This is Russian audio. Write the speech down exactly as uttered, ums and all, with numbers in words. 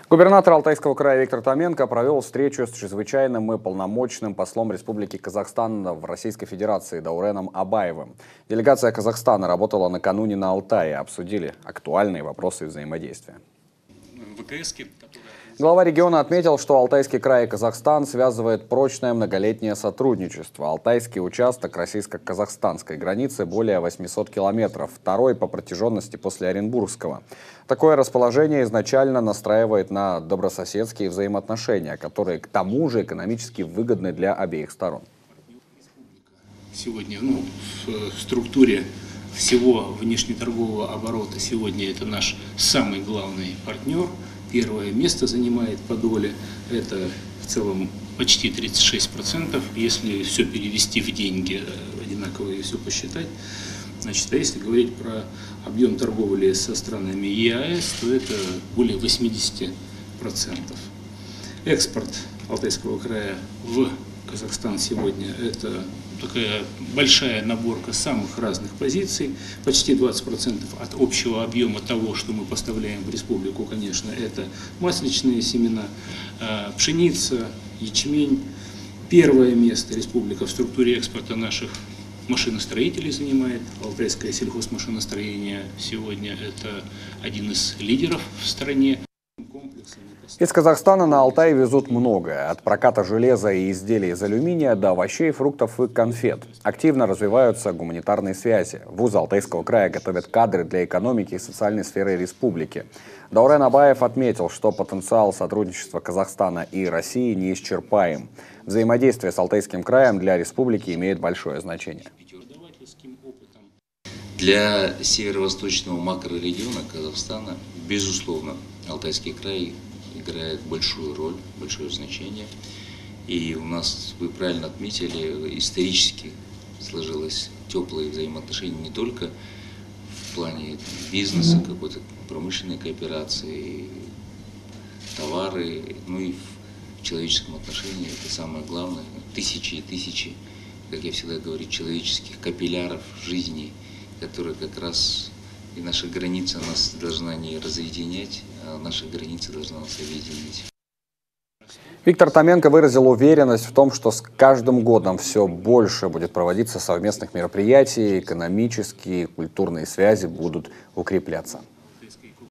Губернатор Алтайского края Виктор Томенко провел встречу с чрезвычайным и полномочным послом Республики Казахстан в Российской Федерации Дауреном Абаевым. Делегация Казахстана работала накануне на Алтае, обсудили актуальные вопросы взаимодействия. Глава региона отметил, что Алтайский край и Казахстан связывает прочное многолетнее сотрудничество. Алтайский участок российско-казахстанской границы более восьмисот километров, второй по протяженности после Оренбургского. Такое расположение изначально настраивает на добрососедские взаимоотношения, которые к тому же экономически выгодны для обеих сторон. Сегодня ну, в структуре всего внешнеторгового оборота сегодня это наш самый главный партнер. Первое место занимает по доле, это в целом почти тридцать шесть процентов, если все перевести в деньги, одинаково и все посчитать. Значит, а если говорить про объем торговли со странами ЕАЭС, то это более восьмидесяти процентов. Экспорт Алтайского края в Казахстан сегодня это такая большая наборка самых разных позиций, почти двадцать процентов от общего объема того, что мы поставляем в республику, конечно, это масличные семена, пшеница, ячмень. Первое место республика в структуре экспорта наших машиностроителей занимает. Алтайское сельхозмашиностроение сегодня это один из лидеров в стране. Из Казахстана на Алтай везут многое. От проката железа и изделий из алюминия до овощей, фруктов и конфет. Активно развиваются гуманитарные связи. Вузы Алтайского края готовят кадры для экономики и социальной сферы республики. Даурен Абаев отметил, что потенциал сотрудничества Казахстана и России неисчерпаем. Взаимодействие с Алтайским краем для республики имеет большое значение. Для северо-восточного макрорегиона Казахстана, безусловно, Алтайский край играет большую роль, большое значение. И у нас, вы правильно отметили, исторически сложилось теплые взаимоотношения не только в плане бизнеса, какой-то промышленной кооперации, товары, но и в человеческом отношении. Это самое главное. Тысячи и тысячи, как я всегда говорю, человеческих капилляров жизни, которые как раз и наша граница нас должна не разъединять, а наша граница должна нас объединить. Виктор Томенко выразил уверенность в том, что с каждым годом все больше будет проводиться совместных мероприятий, экономические и культурные связи будут укрепляться.